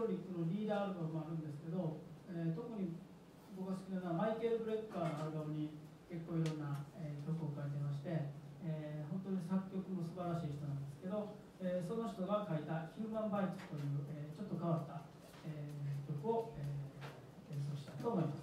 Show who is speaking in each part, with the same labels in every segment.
Speaker 1: ロリックのリーダーアルバムもあるんですけど、特に僕が好きなのはマイケル・ブレッカーのアルバムに結構いろんな、曲を書いてまして、本当に作曲も素晴らしい人なんですけど、その人が書いた「ヒューマン・バイツ」という、ちょっと変わった、曲を、演奏したいと思います。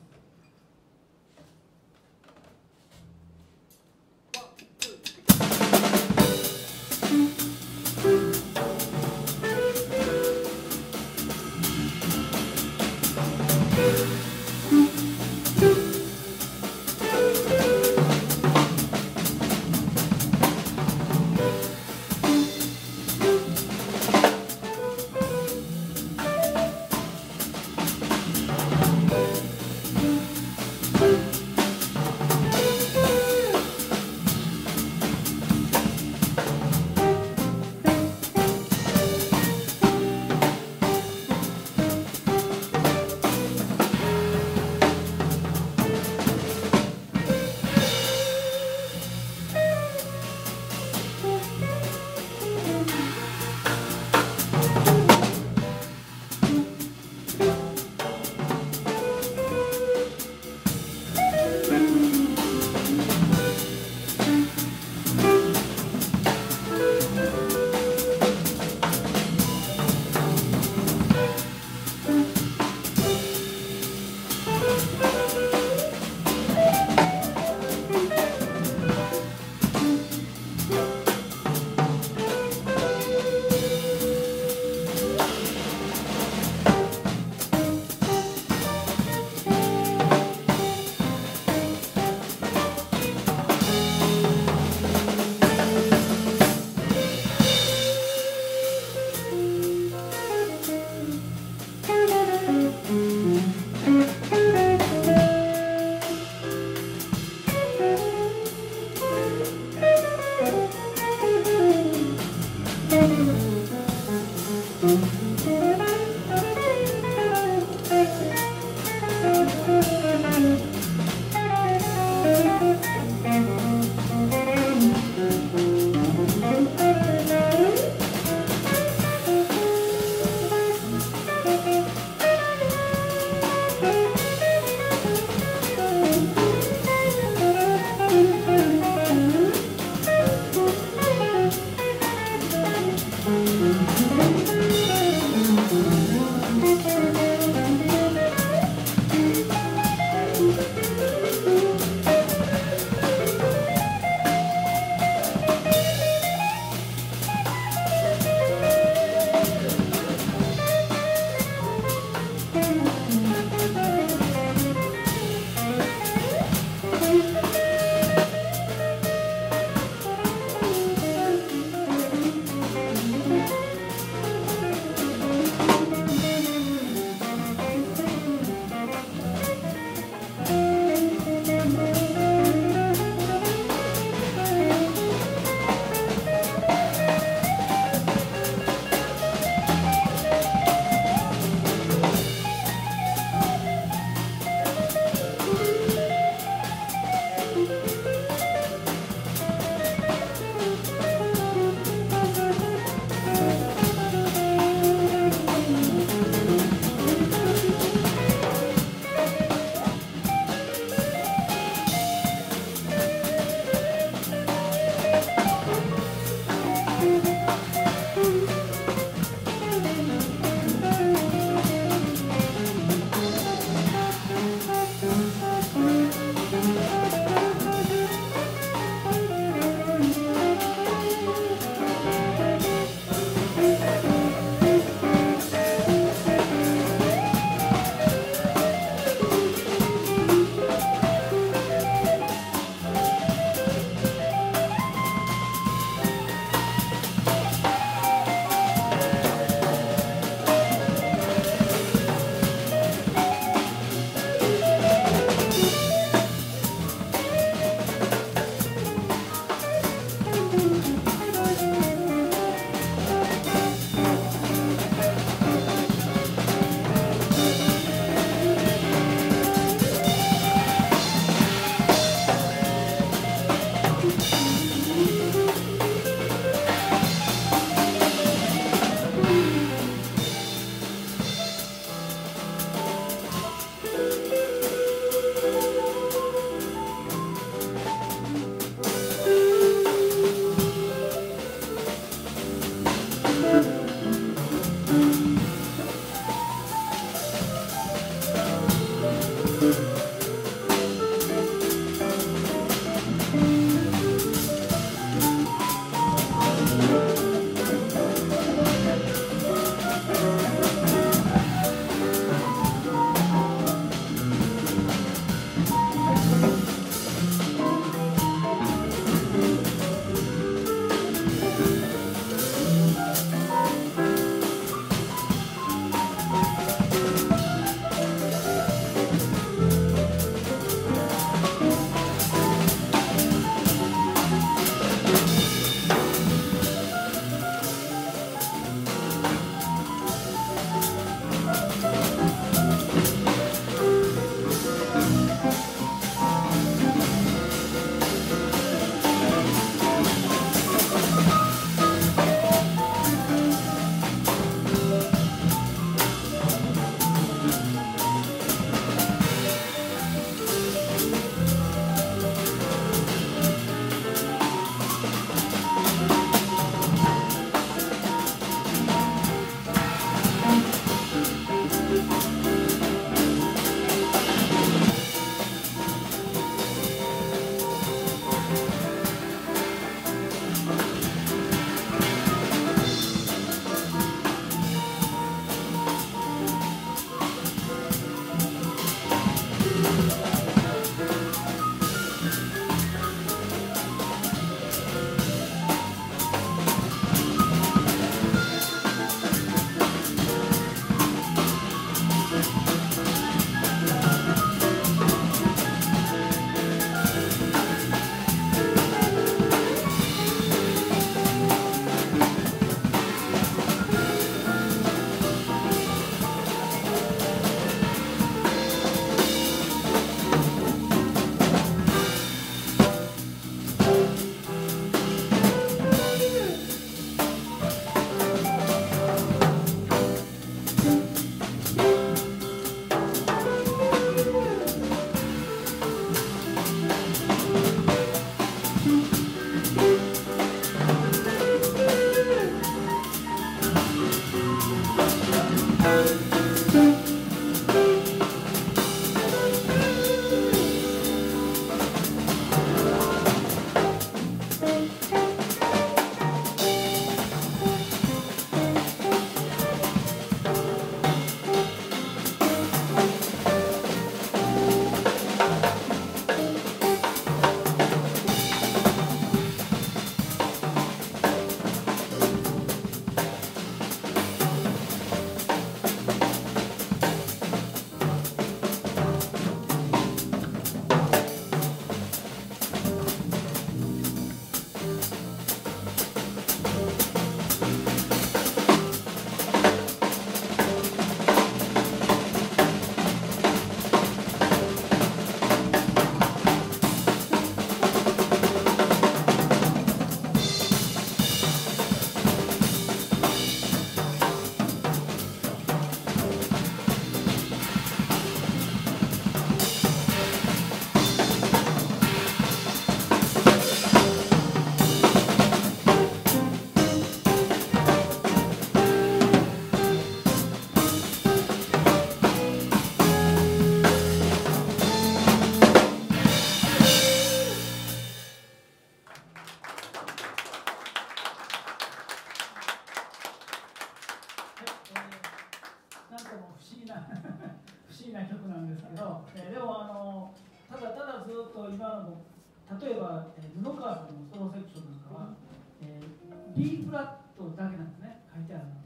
Speaker 1: 曲なんですけど、でもただただずっと今の例えば布川さんのソロセクションなんかは、B フラットだけなんですね、書いてあるの。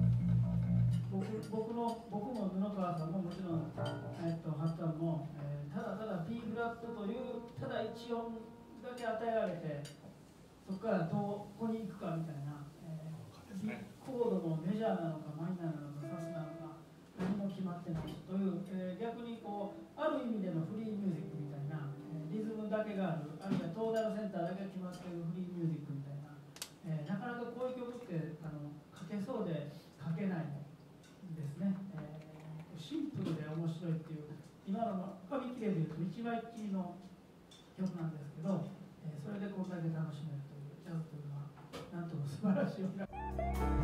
Speaker 1: 僕も布川さんももちろんハッタンも、ただただ B フラットというただ一音だけ与えられて、そこからどこに行くかみたいな、コードもメジャーなのかマイナーなのかサスなのか何も決まってないという、逆にこうある意味でのフリーミュージックみたいな、リズムだけがある、あるいはトーダルセンターだけ決まっているフリーミュージックみたいな、なかなかこういう曲って書けそうで書けないですね、シンプルで面白いっていう、今の紙切れでいうと一枚きりの曲なんですけど、それでこんだけ楽しめるというジャズというのはなんとも素晴らしい。